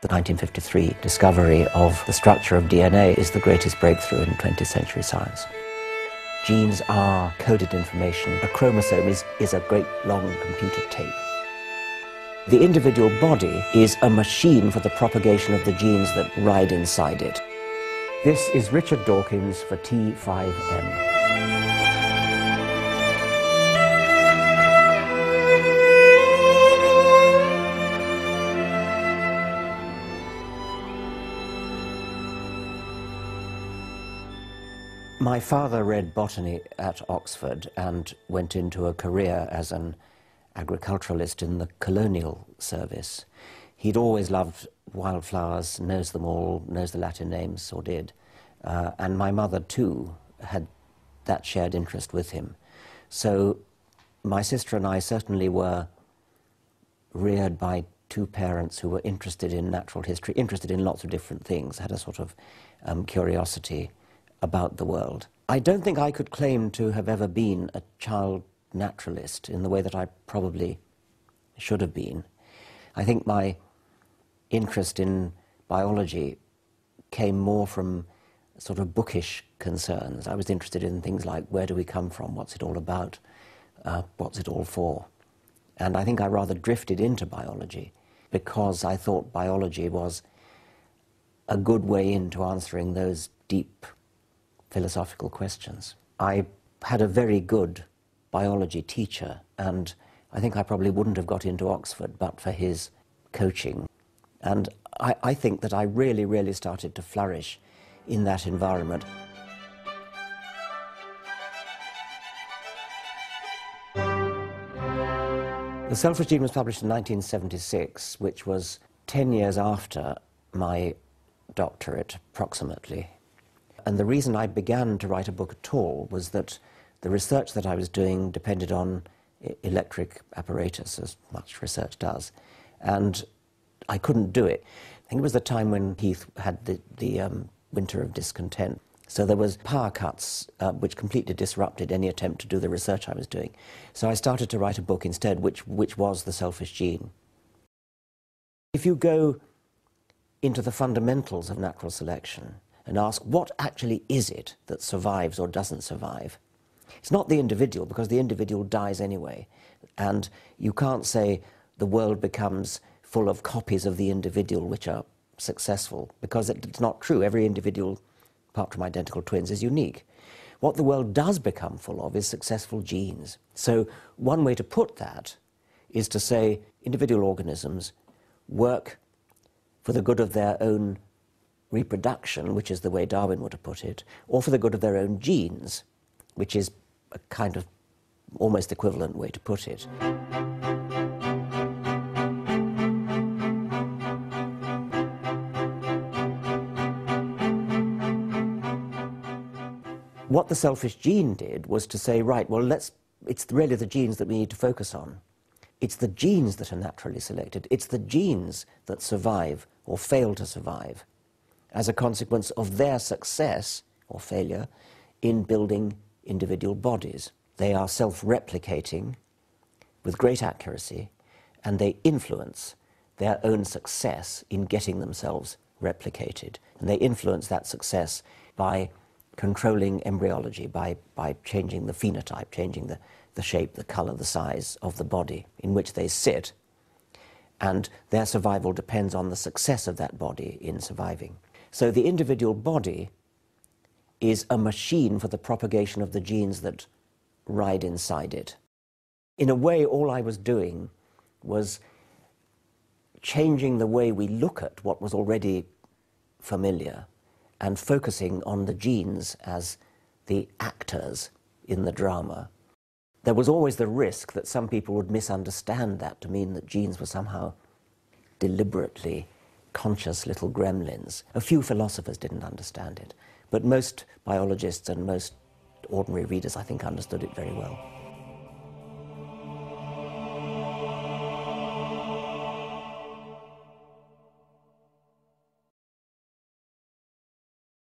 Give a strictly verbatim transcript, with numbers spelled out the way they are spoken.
The nineteen fifty-three discovery of the structure of D N A is the greatest breakthrough in twentieth century science. Genes are coded information. A chromosome is, is a great long computed tape. The individual body is a machine for the propagation of the genes that ride inside it. This is Richard Dawkins for T five M. My father read botany at Oxford and went into a career as an agriculturalist in the colonial service. He'd always loved wildflowers, knows them all, knows the Latin names, or did. Uh, and my mother, too, had that shared interest with him. So my sister and I certainly were reared by two parents who were interested in natural history, interested in lots of different things, had a sort of um, curiosity about the world. I don't think I could claim to have ever been a child naturalist in the way that I probably should have been. I think my interest in biology came more from sort of bookish concerns. I was interested in things like, where do we come from, what's it all about, uh, what's it all for? And I think I rather drifted into biology because I thought biology was a good way into answering those deep philosophical questions. I had a very good biology teacher, and I think I probably wouldn't have got into Oxford but for his coaching. And I, I think that I really, really started to flourish in that environment. The Selfish Gene was published in nineteen seventy-six, which was ten years after my doctorate, approximately. And the reason I began to write a book at all was that the research that I was doing depended on electric apparatus, as much research does, and I couldn't do it. I think it was the time when Heath had the, the um, winter of discontent. So there was power cuts uh, which completely disrupted any attempt to do the research I was doing. So I started to write a book instead, which, which was The Selfish Gene. If you go into the fundamentals of natural selection and ask, what actually is it that survives or doesn't survive? It's not the individual, because the individual dies anyway. And you can't say the world becomes full of copies of the individual which are successful, because it's not true. Every individual, apart from identical twins, is unique. What the world does become full of is successful genes. So one way to put that is to say individual organisms work for the good of their own reproduction, which is the way Darwin would have put it, or for the good of their own genes, which is a kind of almost equivalent way to put it. What the Selfish Gene did was to say, right, well, let's, it's really the genes that we need to focus on. It's the genes that are naturally selected. It's the genes that survive or fail to survive as a consequence of their success or failure in building individual bodies. They are self-replicating with great accuracy, and they influence their own success in getting themselves replicated. And they influence that success by controlling embryology, by, by changing the phenotype, changing the, the shape, the color, the size of the body in which they sit. And their survival depends on the success of that body in surviving. So the individual body is a machine for the propagation of the genes that ride inside it. In a way, all I was doing was changing the way we look at what was already familiar and focusing on the genes as the actors in the drama. There was always the risk that some people would misunderstand that to mean that genes were somehow deliberately conscious little gremlins. A few philosophers didn't understand it, but most biologists and most ordinary readers, I think, understood it very well.